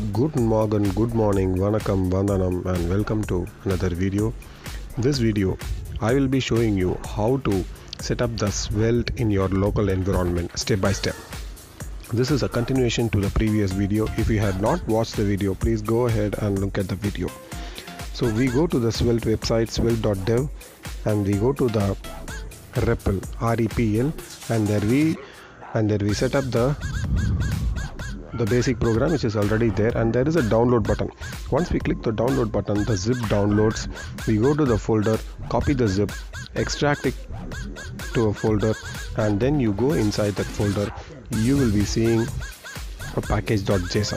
Good morning, good morning, Vanakkam, Vandanam, and welcome to another video. This video, I will be showing you how to set up the Svelte in your local environment step by step. This is a continuation to the previous video. If you had not watched the video, please go ahead and look at the video. So we go to the Svelte website, svelte.dev, and we go to the REPL, REPL, and there we set up the basic program which is already there, and there is a download button. Once we click the download button, the zip downloads. We go to the folder, copy the zip, extract it to a folder, and then you go inside that folder. You will be seeing a package.json.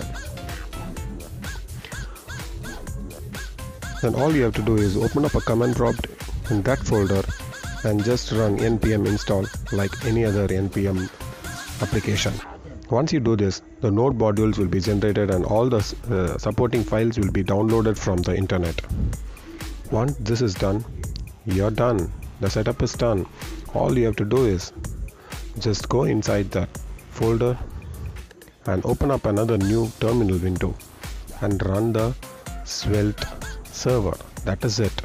Then all you have to do is open up a command prompt in that folder and just run npm install like any other npm application. Once you do this, the node modules will be generated and all the supporting files will be downloaded from the internet. Once this is done, you're done. The setup is done. All you have to do is just go inside that folder and open up another new terminal window and run the Svelte server. That is it.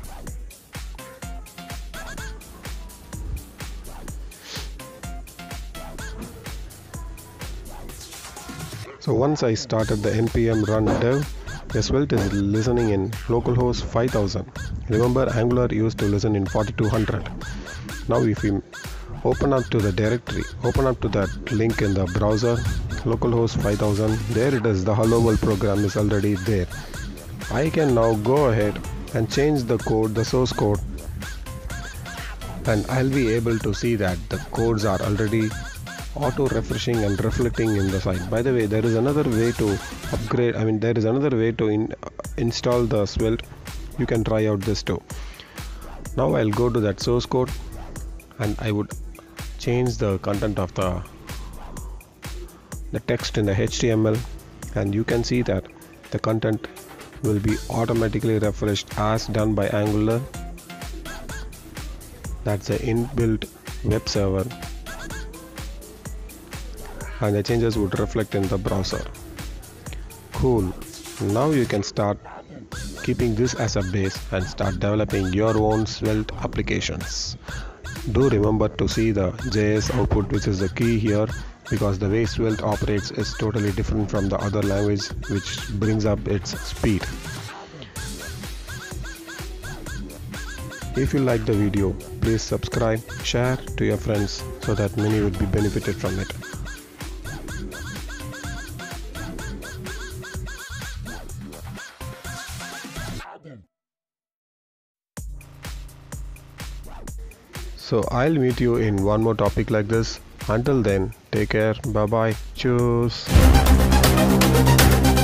So once I started the npm run dev, the Svelte is listening in localhost 5000. Remember, Angular used to listen in 4200. Now if we open up to the directory, open up to that link in the browser, localhost 5000, there it is, the hello world program is already there. I can now go ahead and change the code, the source code, and I'll be able to see that the codes are already auto refreshing and reflecting in the site. By the way, there is another way to upgrade, there is another way to install the Svelte. You can try out this too. Now I'll go to that source code and I would change the content of the text in the HTML, and you can see that the content will be automatically refreshed as done by Angular. That's the inbuilt web server, and the changes would reflect in the browser. Cool. Now you can start keeping this as a base and start developing your own Svelte applications. Do remember to see the JS output, which is the key here, because the way Svelte operates is totally different from the other language, which brings up its speed. If you like the video, please subscribe, share to your friends so that many would be benefited from it. So I'll meet you in one more topic like this. Until then, take care. Bye bye. Cheers.